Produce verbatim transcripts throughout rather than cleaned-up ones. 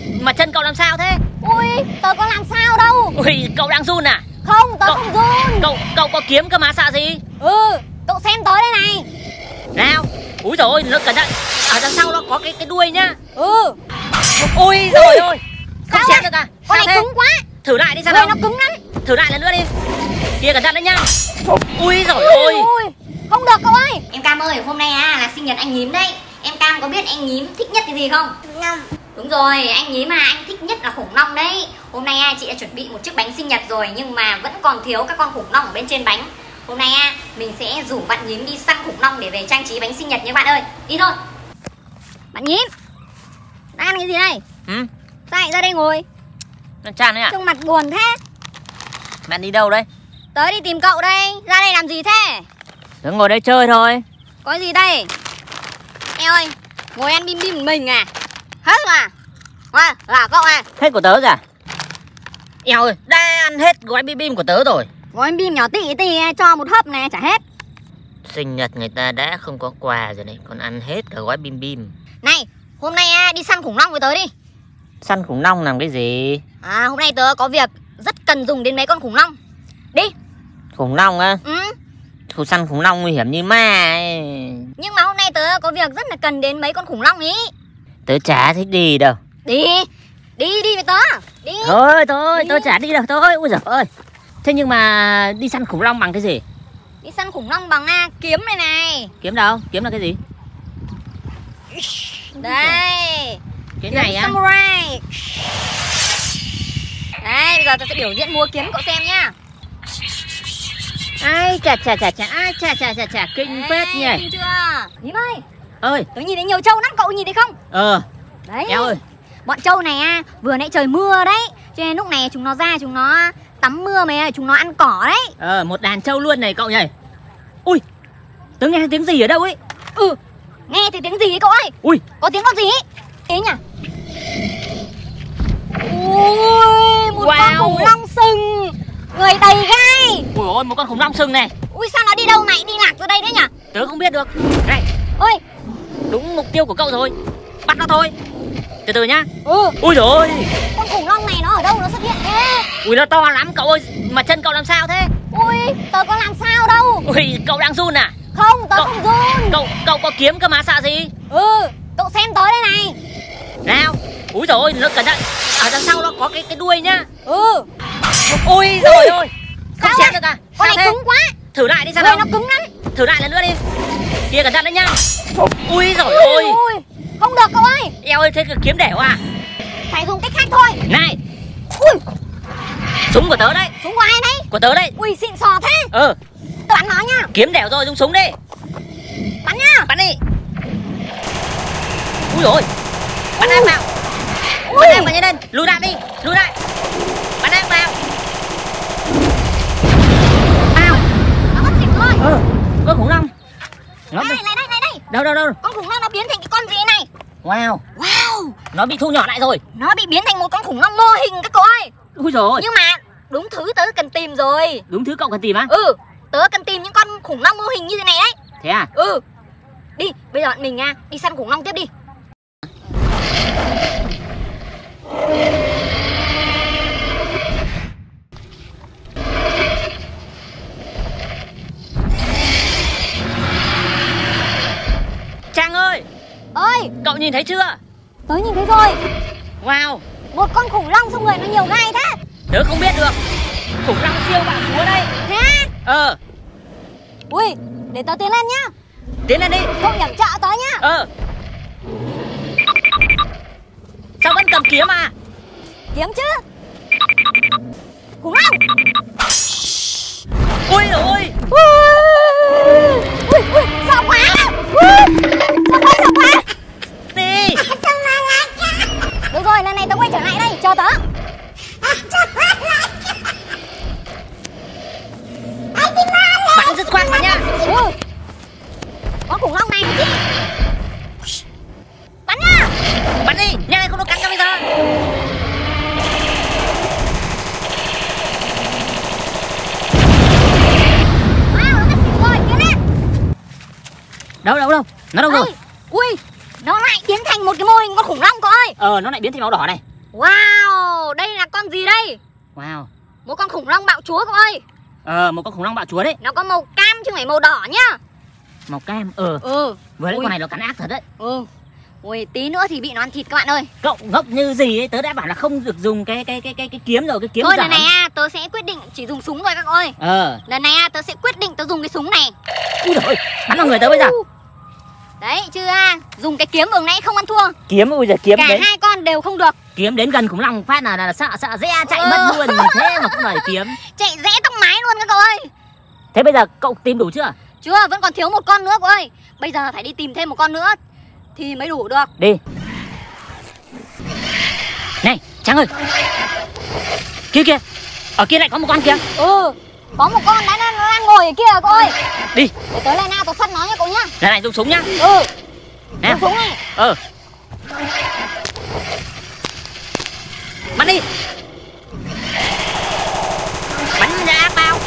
mà chân cậu làm sao thế? Ui, tớ có làm sao đâu. Ui, cậu đang run à? Không, tớ cậu, không run. Cậu cậu có kiếm cơ mà sợ gì? Ừ, cậu xem tớ đây này. Nào. Úi dồi ôi, nó cẩn thận. Ở đằng sau nó có cái cái đuôi nhá. Ừ. Ui rồi ôi. Không chém được à? Con này cứng quá. Thử lại đi sao đâu? đâu? Nó cứng lắm. Thử lại lần nữa đi. Kia cẩn thận đấy nhá. Ui rồi ôi. Ui, không được cậu ơi. Em Cam ơi, hôm nay à, là sinh nhật anh Nhím đấy. Em Cam có biết anh Nhím thích nhất cái gì không? Khủng long. Đúng rồi, anh Nhím mà anh thích nhất là khủng long đấy. Hôm nay à, chị đã chuẩn bị một chiếc bánh sinh nhật rồi, nhưng mà vẫn còn thiếu các con khủng long ở bên trên bánh. Hôm nay à, mình sẽ rủ bạn Nhím đi săn khủng long để về trang trí bánh sinh nhật nha bạn ơi. Đi thôi. Bạn Nhím, đang ăn cái gì đây? Ừ? Sao lại ra đây ngồi? Nó Chan đấy à? Trông mặt buồn thế. Bạn đi đâu đấy? Tớ đi tìm cậu đây. Ra đây làm gì thế? Tớ ngồi đây chơi thôi. Có gì đây? Em ơi, ngồi ăn bim bim một mình à? Hết à? À, là cậu à? Hết của tớ rồi à? Eo ơi, đã ăn hết gói bim bim của tớ rồi. Gói bim nhỏ tị tị cho một hớp này chả hết. Sinh nhật người ta đã không có quà rồi này, còn ăn hết cả gói bim bim. Này, hôm nay đi săn khủng long với tớ đi. Săn khủng long làm cái gì? À, hôm nay tớ có việc rất cần dùng đến mấy con khủng long. Đi. Khủng long á? Ừ. Khu săn khủng long nguy hiểm như ma ấy. Nhưng mà hôm nay tớ có việc rất là cần đến mấy con khủng long ý. Tớ chả thích đi đâu. Đi. Đi đi với tớ. Đi. Thôi thôi, Đi. tớ chả đi đâu. Thôi, ui giời ơi. Thế nhưng mà đi săn khủng long bằng cái gì? Đi săn khủng long bằng à, kiếm này này. Kiếm đâu? Kiếm là cái gì? Đây. Cái này á? Samurai. Đây, bây giờ tớ sẽ biểu diễn múa kiếm cậu xem nhá. Ai chà chà chà chà, ai chà chà chà chà, kinh phết nhỉ. Kinh chưa? Nhím ơi, Ơi. tớ nhìn thấy nhiều trâu lắm, cậu nhìn thấy không? Ờ. Đấy. Eo ơi. Bọn trâu này à, vừa nãy trời mưa đấy, cho nên lúc này chúng nó ra chúng nó tắm mưa mà chúng nó ăn cỏ đấy. Ờ, một đàn trâu luôn này cậu nhỉ. Ui, tớ nghe tiếng gì ở đâu ấy. Ừ, nghe thấy tiếng gì ấy cậu ơi? Ui, có tiếng con gì ấy? Thế nhỉ? Ui, một wow. con khủng long sừng, người đầy gai. Ui ôi, một con khủng long sừng này. Ui, sao nó đi đâu này, đi lạc ra đây đấy nhỉ? Tớ không biết được. Này, ôi, đúng mục tiêu của cậu rồi. Bắt nó thôi. Từ từ nhá. Ừ. Ui rồi. Con khủng long này nó ở đâu nó xuất hiện thế? Ui, nó to lắm cậu ơi. Mà chân cậu làm sao thế? Ui, tớ có làm sao đâu. Ui, cậu đang run à? Không, tớ cậu, không run. Cậu cậu có kiếm cơ mà sợ gì? Ừ, cậu xem tớ đây này. Nào. Úi dồi ôi, nó cẩn thận. Ở đằng sau nó có cái cái đuôi nhá. Ừ. Ui rồi ôi. Không sao chém à? được à? Con Sao này thế? cứng quá. Thử lại đi sao đâu? đâu? Nó cứng lắm. Thử lại lần nữa đi. Kia cẩn thận đấy nhá. Ui rồi ôi. Ui, không được cậu ơi. Eo ơi, thế kiếm đẻo à? Phải dùng cách khác thôi. Này. Ui, súng của tớ đấy. súng của ai đấy? Của tớ đấy. Ui, xịn sò thế. Ừ. Tớ bắn nó nha. Kiếm đẻo rồi, dùng súng đi. Bắn nha. Bắn đi. Ui rồi. Bắn em vào. Ui. Bắn em vào nhanh lên. Lùi lại đi. Lùi lại. Bắn em vào. Vào. Nó mất xịt rồi. Ừ. Con khủng long. Nó Đây, này đây, này đây. đâu đâu đâu. Con khủng long nó biến thành cái con gì này? Wow. Wow. Nó bị thu nhỏ lại rồi. Nó bị biến thành một con khủng long mô hình các cậu ơi. Ui rồi. Nhưng mà đúng thứ tớ cần tìm rồi. Đúng thứ cậu cần tìm á? Ừ, tớ cần tìm những con khủng long mô hình như thế này đấy. Thế à? Ừ. Đi, bây giờ bọn mình à, đi săn khủng long tiếp đi. Trang ơi. Ơi, Cậu nhìn thấy chưa? tớ nhìn thấy rồi. Wow. Một con khủng long xong người nó nhiều gai thế. Tớ không biết được. Khủng long siêu bạo chúa đây. Thế á? Ờ. Ui, để tớ tiến lên nhá. Tiến lên đi. Cậu yểm trợ tớ nhá. Ờ. Sao vẫn cầm kiếm à? Kiếm chứ. Khủng long. Ui ôi. Ui, ui, ui, sợ quá. Ui, sợ quá, sợ quá. Đi. Được rồi, lần này tớ quay trở lại đây, chờ tớ. Bắn dứt khoát vào nha. Ừ. Có khủng long này chứ. Bắn nha. Bắn đi, nhanh lên không nó cắn cho bây giờ. Wow, nó mất xịt rồi, tiến lên. Đâu đâu đâu, nó đâu rồi? Ui, nó lại biến thành một cái mô hình con khủng long cậu ơi. Ờ, nó lại biến thành màu đỏ này. Wow, đây là con gì đây? Wow. Một con khủng long bạo chúa cậu ơi. Ờ, một con khủng long bạo chúa đấy. Nó có màu cam chứ không phải màu đỏ nhá. Màu cam, ờ. Ừ. Với lại Ui. con này nó cắn ác thật đấy. Ừ. Ui, tí nữa thì bị nó ăn thịt các bạn ơi. Cậu ngốc như gì ấy, tớ đã bảo là không được dùng cái cái cái cái cái kiếm rồi, cái kiếm Thôi giỡn. lần này à, tớ sẽ quyết định chỉ dùng súng thôi các ơi. Ờ. Lần này à, tớ sẽ quyết định tớ dùng cái súng này. Ui giời ơi, bắn vào người tớ bây giờ. Đấy, chứ à, dùng cái kiếm vừa nãy không ăn thua. Kiếm, ui giời, kiếm Cả đến. hai con đều không được. Kiếm đến gần khủng long phát là, là, là sợ sợ rẽ chạy Ừ. mất luôn, thế mà cũng đòi kiếm. Chạy rẽ tóc mái luôn các cậu ơi. Thế bây giờ cậu tìm đủ chưa? Chưa, vẫn còn thiếu một con nữa cậu ơi. Bây giờ phải đi tìm thêm một con nữa thì mới đủ được. Đi. Này, Trắng ơi. Kia kìa. Ở kia lại có một con kìa. Ừ, có một con đã, nó đang ngồi ở kia cậu ơi. Đi. Để tới đây nào tớ săn nó nha cậu nhá. Lần này dùng súng nhá. Ừ. Nè. Dùng súng này. Ừ. Bắn đi. Bắn ra bao.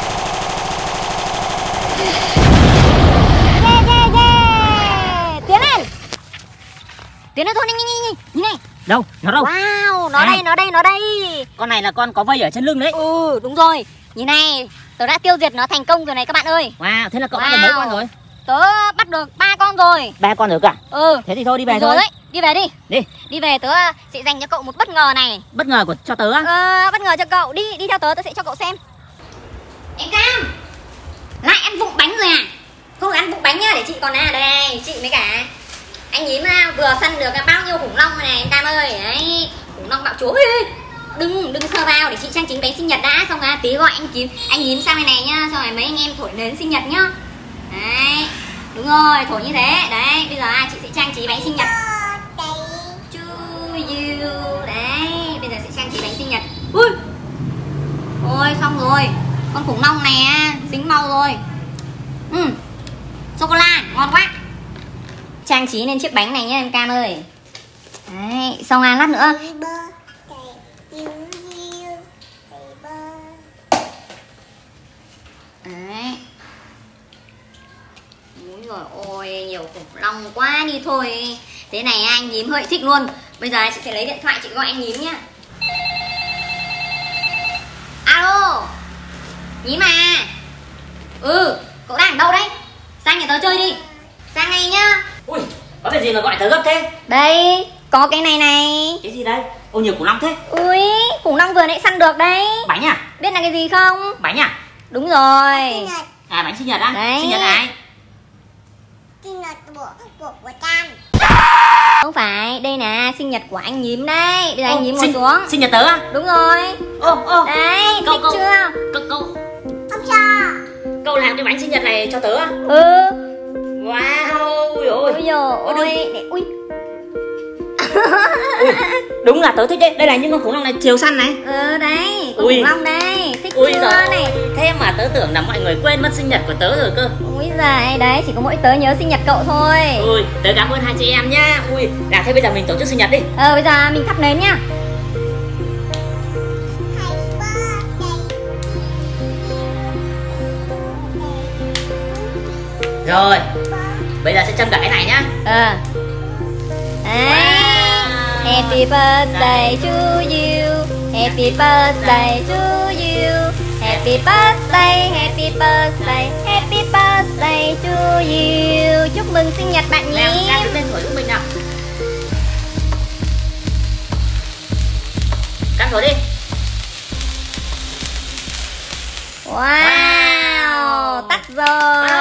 Yeah, yeah, yeah. Tiến lên. Tiến lên thôi, nhanh nhanh nhanh nhìn này. Đâu? Nó đâu? Wow, nó À. đây, nó đây, nó đây. Con này là con có vây ở trên lưng đấy. Ừ, đúng rồi. Nhìn này, tớ đã tiêu diệt nó thành công rồi này các bạn ơi. Wow, thế là cậu Wow. bắt được mấy con rồi? Tớ bắt được ba con rồi. Ba con rồi cả. Ừ. Thế thì thôi đi về Đúng thôi. rồi đấy. Đi về đi. Đi. Đi về tớ sẽ dành cho cậu một bất ngờ này. Bất ngờ của cho tớ á. Ờ, bất ngờ cho cậu. Đi, đi theo tớ, tớ sẽ cho cậu xem. Em Cam, lại ăn vụng bánh rồi à? Không được ăn vụng bánh nhá, để chị còn à đây, chị với cả anh nhím à, vừa săn được bao nhiêu khủng long này em Cam ơi. Đấy, khủng long bạo chúa. Đừng đừng sờ vào, để chị trang trí bánh sinh nhật đã, xong à tí gọi anh nhím anh nhím sang này này nhá, xong rồi mấy anh em thổi nến sinh nhật nhá. Đấy, đúng rồi, thổi như thế. Đấy, bây giờ à, chị sẽ trang trí bánh sinh nhật to you. Đấy, bây giờ sẽ trang trí bánh sinh nhật. Ui, ôi xong rồi, con khủng long này à, dính màu rồi. Ừ, sô cô la ngon quá. Trang trí lên chiếc bánh này nhá em Cam ơi. Đấy, xong à lát nữa. Đấy. Úi rồi ôi, nhiều khủng long quá đi thôi. Thế này anh nhím hơi thích luôn. Bây giờ chị sẽ lấy điện thoại chị gọi anh nhím nhá. Alo, nhím à? Ừ, cậu đang ở đâu đấy? Sang nhà tớ chơi đi. Sang ngay nhá. Ui, có cái gì mà gọi tớ gấp thế? Đây, có cái này này. Cái gì đây? Ô, nhiều khủng long thế. Ui, khủng long vừa nãy săn được đấy. Bánh à? Biết là cái gì không? Bánh à? Đúng rồi. À, bánh sinh nhật á? Đấy. Sinh nhật ai? Sinh nhật của của của Cam. Không phải, đây là sinh nhật của anh nhím đấy. Bây giờ Ô, anh nhím ngồi sinh, xuống. Sinh nhật tớ á? Đúng rồi. Ô, ô. Đấy, Cậu, thích cậu, chưa? Cậu, cậu, Không cho. cậu làm cái bánh sinh nhật này cho tớ á? Ừ. Wow, ui ôi. Ôi dồi Ôi, ôi, để, ui. Ui, đúng là tớ thích đấy. Đây là những con khủng long này chiều săn này. Ừ đấy, con Ui. khủng long đây. Thích Ui chưa giời, này? thế mà tớ tưởng là mọi người quên mất sinh nhật của tớ rồi cơ. Ui giời, đấy, chỉ có mỗi tớ nhớ sinh nhật cậu thôi. Ui, tớ cảm ơn hai chị em nhá. Ui, nào thế bây giờ mình tổ chức sinh nhật đi. Ờ, bây giờ mình thắp nến nhá. Rồi, bây giờ sẽ châm cả cái này nhá. Ờ. Đấy. Happy birthday to you. Happy birthday to you. Happy birthday, happy birthday, happy birthday to you. Chúc mừng sinh nhật bạn Nào, nhím. ra đứng lên thổi giúp mình nào. Cắt thổi đi. Wow, tắt rồi.